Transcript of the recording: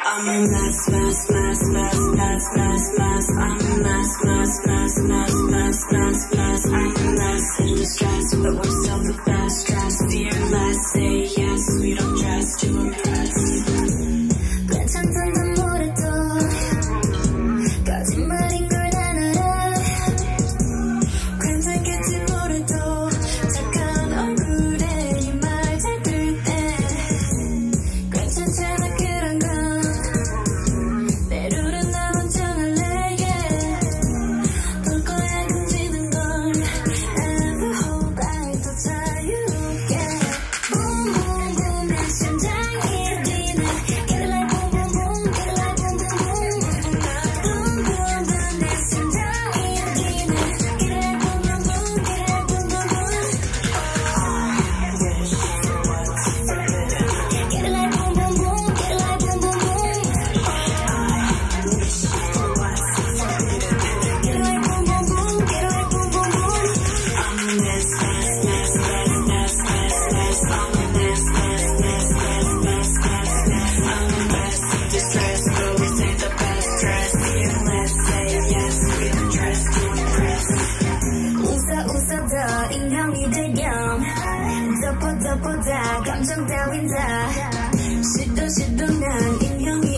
I'm a mess, mess, mess, mess, mess, mess, mess. I'm a mess, mess, mess, mess, mess, mess, mess. I'm a mess in distress, but we're still the best. Dress fearless, say yes. We don't dress to impress. 괜찮던데 뭐래도 거짓말인 걸 난 알아. 괜찮겠지 뭐래도 착한 얼굴에 네 말 잘 들을 때 괜찮잖아 그런 건. 내 룰은 나 먼저 할래 yeah. 볼 거야 금지된 걸 Never hold back 더 자유롭게. Boom boom boom 내 심장이 뛰네. Get it like boom boom boom. Get it like boom boom boom. Boom boom boom 내 심장이 뛰네. Get it like boom boom boom. Get it like boom boom boom. Get it like boom boom boom. Get it like boom boom boom. Get it like boom boom boom. Get it like boom boom boom. I'm a mess, mess, mess, mess, mess, mess, mess. I'm a mess, mess, mess, mess, mess, mess, mess. I'm a mess in distress, but we say the best dress. Fearless, say yes. We don't dress to impress. 웃어 인형이 되렴. 덮어 다 감정 따윈 다. 시도 난 인형이